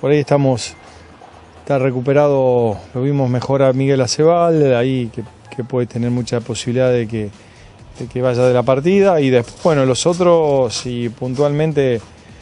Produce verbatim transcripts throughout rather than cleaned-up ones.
por ahí estamos, está recuperado, lo vimos mejor a Miguel Acebal, ahí que, que puede tener mucha posibilidad de que, de que vaya de la partida, y después, bueno, los otros, y puntualmente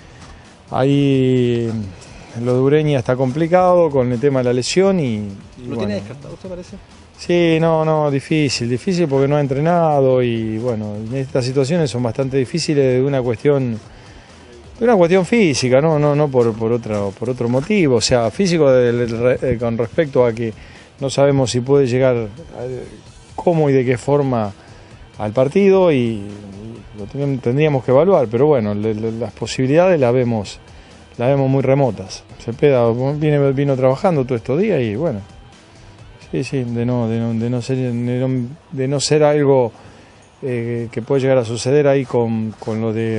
ahí lo de Ureña está complicado con el tema de la lesión y... y ¿Lo bueno, tiene descartado, usted parece? Sí, no, no, difícil, difícil porque no ha entrenado y bueno, en estas situaciones son bastante difíciles de una cuestión, de una cuestión física, no, no, no por, por otro, por otro motivo, o sea, físico de, de, con respecto a que no sabemos si puede llegar a, cómo y de qué forma al partido y, y lo tendríamos que evaluar, pero bueno, le, le, las posibilidades las vemos, las vemos muy remotas. Cepeda viene, vino trabajando todos estos días y bueno. Sí, sí, de no, de no, de no, ser, de no, de no ser algo eh, que puede llegar a suceder ahí con, con lo de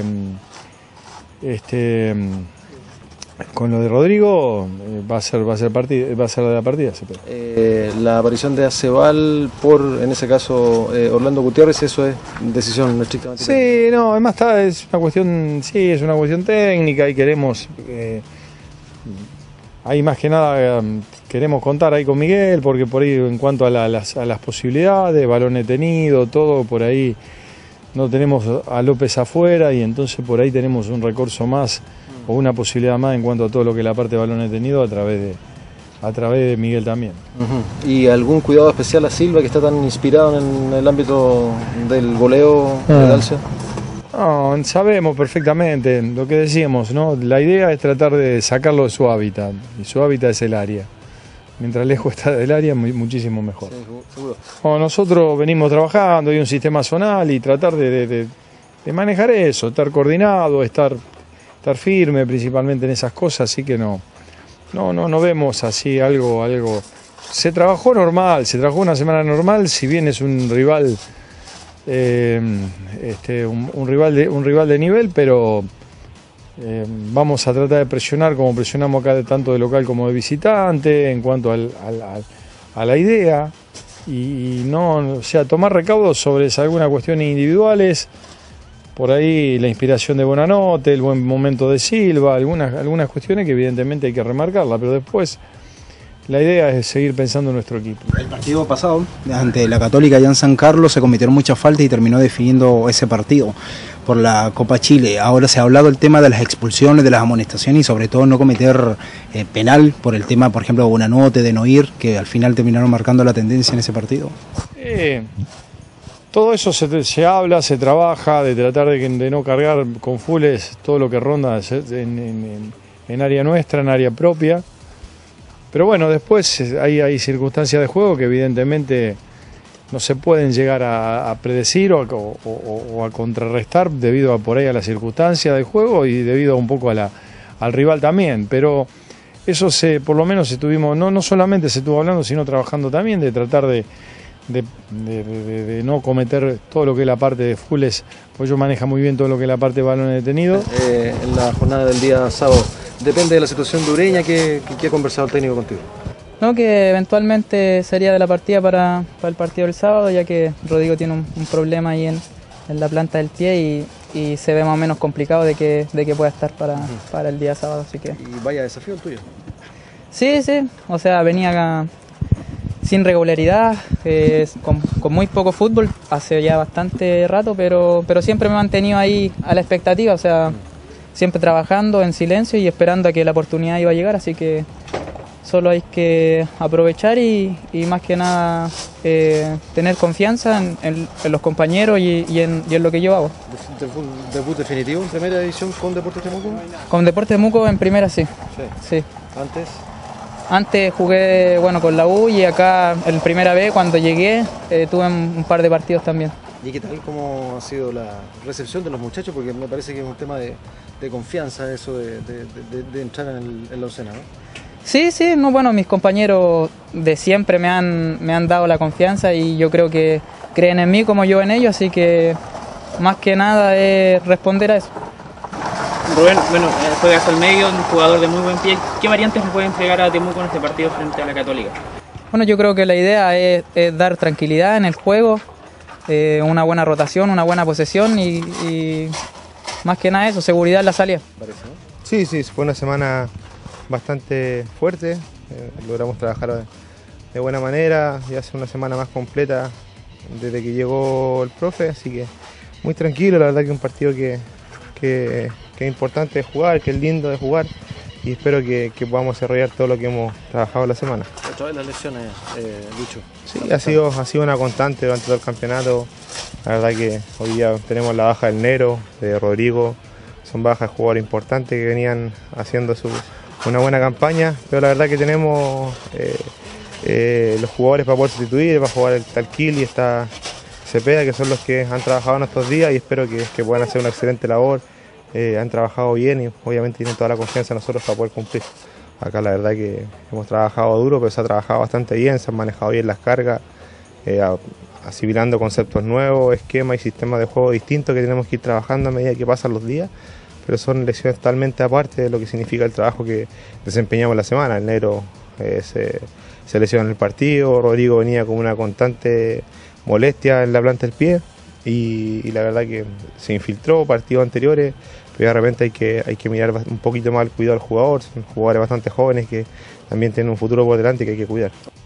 este con lo de Rodrigo, eh, va a ser va a ser partida, va a ser de la partida. Eh, la aparición de Acebal por, en ese caso, eh, Orlando Gutiérrez, eso es decisión estrictamente. Sí, no, además está, es una cuestión, sí, es una cuestión técnica y queremos eh, ahí más que nada eh, queremos contar ahí con Miguel, porque por ahí en cuanto a, la, a, las, a las posibilidades, balón detenido, todo, por ahí no tenemos a López afuera y entonces por ahí tenemos un recurso más o una posibilidad más en cuanto a todo lo que es la parte de balón detenido a través de, a través de Miguel también. Uh-huh. ¿Y algún cuidado especial a Silva, que está tan inspirado en el ámbito del goleo ah. de Dalcia? No, sabemos perfectamente lo que decíamos, ¿no? La idea es tratar de sacarlo de su hábitat, y su hábitat es el área. Mientras lejos está del área, muchísimo mejor. Sí, seguro. Bueno, nosotros venimos trabajando, hay un sistema zonal y tratar de, de, de, de manejar eso, estar coordinado, estar, estar firme principalmente en esas cosas, así que no, no, no, no vemos así algo, algo. Se trabajó normal, se trabajó una semana normal, si bien es un rival, eh, este, un, un rival de, un rival de nivel, pero Eh, vamos a tratar de presionar como presionamos acá de, tanto de local como de visitante en cuanto al, al, al, a la idea y, y no, o sea, tomar recaudos sobre algunas cuestiones individuales, por ahí la inspiración de Bonanote, el buen momento de Silva, algunas, algunas cuestiones que evidentemente hay que remarcarla, pero después la idea es seguir pensando en nuestro equipo. El partido pasado, ante la Católica allá en San Carlos, se cometieron muchas faltas y terminó definiendo ese partido por la Copa Chile. Ahora se ha hablado el tema de las expulsiones, de las amonestaciones y sobre todo no cometer eh, penal por el tema, por ejemplo, de Bonanote, de no ir, que al final terminaron marcando la tendencia en ese partido. Eh, todo eso se, se habla, se trabaja, de tratar de, de no cargar con fulles todo lo que ronda en, en, en área nuestra, en área propia. Pero bueno, después hay, hay circunstancias de juego que evidentemente no se pueden llegar a, a predecir o, o, o, o a contrarrestar debido a por ahí a las circunstancias del juego y debido un poco a la, al rival también. Pero eso se, por lo menos estuvimos, no, no solamente se estuvo hablando, sino trabajando también de tratar de, de, de, de, de no cometer todo lo que es la parte de fulles, pues ellos manejan muy bien todo lo que es la parte de balones detenidos. Eh, en la jornada del día sábado, depende de la situación de Ureña, ¿qué, qué ha conversado el técnico contigo? No, que eventualmente sería de la partida para, para el partido del sábado, ya que Rodrigo tiene un, un problema ahí en, en la planta del pie y, y se ve más o menos complicado de que, de que pueda estar para, uh-huh. para el día sábado. Así que... ¿Y vaya desafío el tuyo? Sí, sí, o sea, venía acá sin regularidad, eh, con, con muy poco fútbol, hace ya bastante rato, pero, pero siempre me he mantenido ahí a la expectativa, o sea, uh-huh. siempre trabajando en silencio y esperando a que la oportunidad iba a llegar, así que solo hay que aprovechar y, y más que nada eh, tener confianza en, en, en los compañeros y, y, en, y en lo que yo hago. ¿Debut definitivo en primera división con Deportes Temuco? Con Deportes Temuco en primera sí. Sí. sí. ¿Antes? Antes jugué bueno, con la U y acá en primera B cuando llegué eh, tuve un par de partidos también. ¿Y qué tal cómo ha sido la recepción de los muchachos? Porque me parece que es un tema de, de confianza eso de, de, de, de entrar en, el, en la oncena, ¿no? Sí, sí, no, bueno, mis compañeros de siempre me han, me han dado la confianza y yo creo que creen en mí como yo en ellos, así que más que nada es responder a eso. Rubén, bueno, juegas al medio, un jugador de muy buen pie. ¿Qué variantes le pueden entregar a Temuco en este partido frente a la Católica? Bueno, yo creo que la idea es, es dar tranquilidad en el juego, eh, una buena rotación, una buena posesión y, y más que nada eso, seguridad en la salida. Sí, sí, fue una semana bastante fuerte, eh, logramos trabajar de buena manera, ya hace una semana más completa desde que llegó el profe, así que muy tranquilo, la verdad que es un partido que, que, que es importante de jugar, que es lindo de jugar y espero que, que podamos desarrollar todo lo que hemos trabajado la semana. Otra vez las lesiones, eh, Lucho. Sí, ha sido, ha sido una constante durante todo el campeonato, la verdad que hoy día tenemos la baja del Nero, de Rodrigo, son bajas de jugadores importantes que venían haciendo su, una buena campaña, pero la verdad que tenemos eh, eh, los jugadores para poder sustituir, para jugar el Talquil y está Cepeda, que son los que han trabajado en estos días y espero que, que puedan hacer una excelente labor. Eh, han trabajado bien y obviamente tienen toda la confianza en nosotros para poder cumplir. Acá la verdad que hemos trabajado duro, pero se ha trabajado bastante bien, se han manejado bien las cargas, eh, asimilando conceptos nuevos, esquemas y sistemas de juego distintos que tenemos que ir trabajando a medida que pasan los días, pero son lecciones totalmente aparte de lo que significa el trabajo que desempeñamos la semana. El Negro eh, se, se lesionó en el partido, Rodrigo venía con una constante molestia en la planta del pie y, y la verdad que se infiltró partidos anteriores, pero de repente hay que, hay que mirar un poquito más el cuidado al jugador, son jugadores bastante jóvenes que también tienen un futuro por delante que hay que cuidar.